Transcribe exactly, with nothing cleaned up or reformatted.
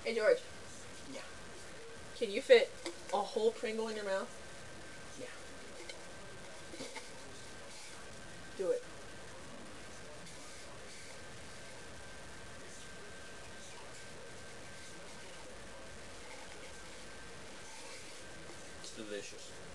Hey George, Yeah. can you fit a whole Pringle in your mouth? Yeah. Do it. It's delicious.